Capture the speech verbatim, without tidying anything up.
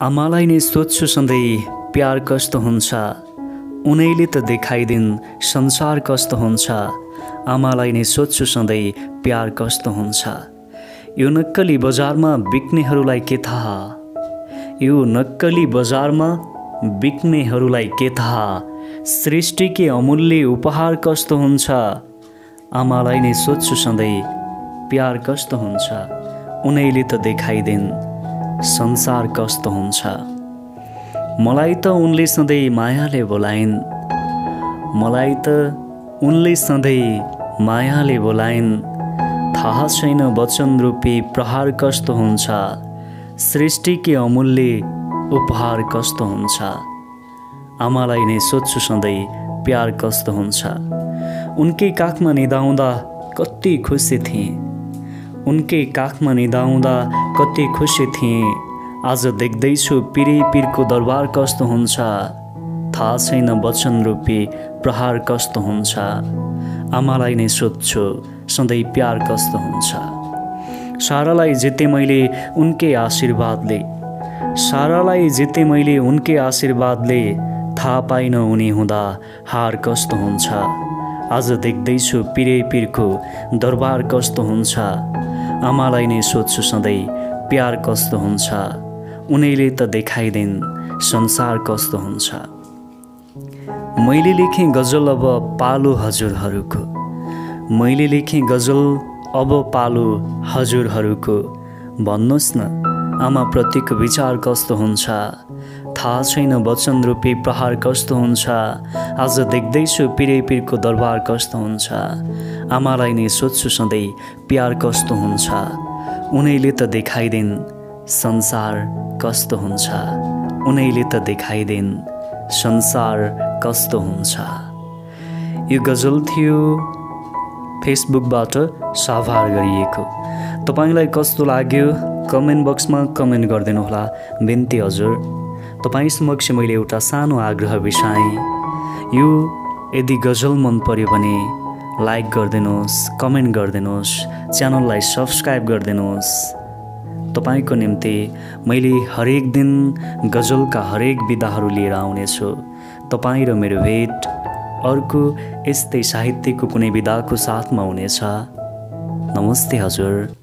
आमालाई नै सोध्छु सधैँ प्यार कस्तो हुन्छ, उनैले त देखाइदिन् संसार कस्तो हुन्छ। आमालाई नै सोध्छु सधैँ प्यार कस्तो हुन्छ। यो नक्कली बजारमा बिक्नेहरूलाई के थाहा, यो नक्कली बजारमा बिक्नेहरूलाई के थाहा, सृष्टिकै अमूल्य उपहार कस्तो हुन्छ। आमालाई नै सोध्छु सधैँ प्यार कस्तो हुन्छ, उनैले त देखाइदिन् संसार कस्तो हुन्छ। मलाई त उनले सधैँ मायाले बोलाइन्, मलाई त उनले सधैँ मायाले बोलाइन्। थाहा छैन वचन रूपी प्रहार कस्तो हुन्छ, सृष्टिकै अमूल्य उपहार कस्तो हुन्छ। आमालाई नै सोध्छु सधैँ प्यार कस्तो हुन्छ। उनकै काखमा निदाउँदा कति खुसी थिएँ, उनकै काखमा निदाउँदा कति खुसी थिएँ। आज देख्दैछु पिरै पिरको दरबार कस्तो हुन्छ। थाहा छैन वचन रूपी प्रहार कस्तो हुन्छ। आमालाई नै सोध्छु सधैँ प्यार कस्तो हुन्छ। सारालाई जिते मैले उनकै आशीर्वादले, सारालाई जिते मैले उनकै आशीर्वादले। थाहा पाइन उनी हुँदा हार कस्तो हुन्छ। आज देख्दैछु पिरै पिरको दरबार कस्तो हुन्छ। आमालाई नै सोध्छु सधैँ प्यार कस्तो हुन्छ, उनैले त देखाइदिन् संसार कस्तो हुन्छ। मैले लेखेँ गजल अब पालो हजुरहरूको, मैले लेखेँ गजल अब पालो हजुरहरूको। भन्नुहोस् न आमाप्रतिको विचार कस्तो हुन्छ। थाहा छैन वचन रूपी प्रहार कस्तो हुन्छ। आज देख्दैछु पिरै पिरको दरबार कस्तो हुन्छ। आमालाई नै सोध्छु सधैँ प्यार कस्तो हुन्छ, उनैले त देखाइदिन् संसार कस्तो हुन्छ। उनैले त देखाइदिन् संसार कस्तो हुन्छ। यो गजल थियो फेसबुकबाट साभार गरिएको। तपाईँलाई कस्तो लाग्यो कमेन्ट बक्समा कमेन्ट गरिदिनुहोला। बिन्ती हजुर, तपाईँ समक्ष मैले एउटा सानो आग्रह बिसाएँ। यो यदि गजल मन पर्यो भने लाइक गरिदिनुहोस्, कमेन्ट गरिदिनुहोस्, च्यानललाई सब्सक्राइब गरिदिनुहोस्। तपाईँको निम्ति मैले हरेक दिन गजलका हरेक विधाहरू लिएर आउनेछु। तपाईँ र मेरो भेट अर्को यस्तै साहित्यको कुनै विधाको साथमा हुनेछ। नमस्ते हजुर।